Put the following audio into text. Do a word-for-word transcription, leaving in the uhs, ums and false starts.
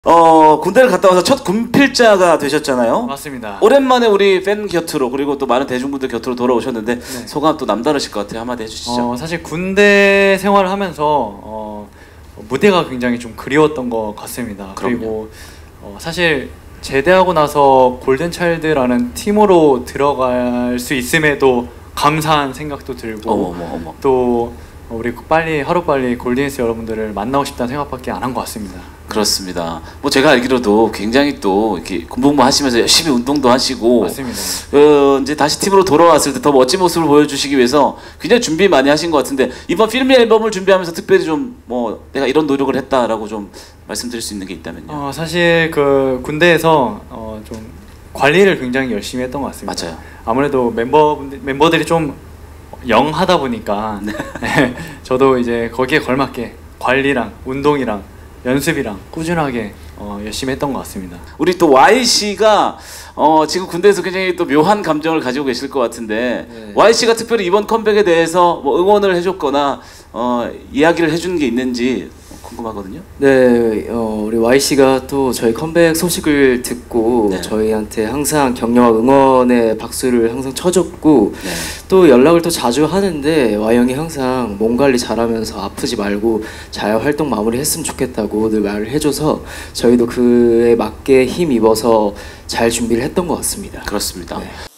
어 군대를 갔다 와서 첫 군필자가 되셨잖아요. 맞습니다. 오랜만에 우리 팬 곁으로 그리고 또 많은 대중분들 곁으로 돌아오셨는데 네. 소감 또 남다르실 것 같아요. 한마디 해주시죠. 어, 사실 군대 생활을 하면서 어, 무대가 굉장히 좀 그리웠던 것 같습니다. 그럼요. 그리고 어, 사실 제대하고 나서 골든차일드라는 팀으로 들어갈 수 있음에도 감사한 생각도 들고 어머, 어머, 어머. 또 우리 빨리 하루빨리 골든스 여러분들을 만나고 싶다는 생각밖에 안 한 것 같습니다. 그렇습니다. 뭐 제가 알기로도 굉장히 또 이렇게 군복무 하시면서 열심히 운동도 하시고 맞습니다. 어, 이제 다시 팀으로 돌아왔을 때 더 멋진 모습을 보여주시기 위해서 굉장히 준비 많이 하신 것 같은데 이번 필미 앨범을 준비하면서 특별히 좀 뭐 내가 이런 노력을 했다라고 좀 말씀드릴 수 있는 게 있다면요. 어, 사실 그 군대에서 어, 좀 관리를 굉장히 열심히 했던 것 같습니다. 맞아요. 아무래도 멤버 멤버들이 좀 영하다 보니까 네. 저도 이제 거기에 걸맞게 관리랑 운동이랑 연습이랑 꾸준하게 어, 열심히 했던 것 같습니다. 우리 또 와이씨가 어, 지금 군대에서 굉장히 또 묘한 감정을 가지고 계실 것 같은데 네. 와이씨가 특별히 이번 컴백에 대해서 뭐 응원을 해줬거나 어, 이야기를 해준 게 있는지 궁금하거든요. 네, 어, 우리 와이씨가 또 저희 컴백 소식을 듣고 네. 저희한테 항상 격려와 응원의 박수를 항상 쳐줬고 네. 또 연락을 또 자주 하는데 와이형이 항상 몸 관리 잘하면서 아프지 말고 잘 활동 마무리했으면 좋겠다고 늘 말을 해줘서 저희도 그에 맞게 힘입어서 잘 준비를 했던 것 같습니다. 그렇습니다. 네.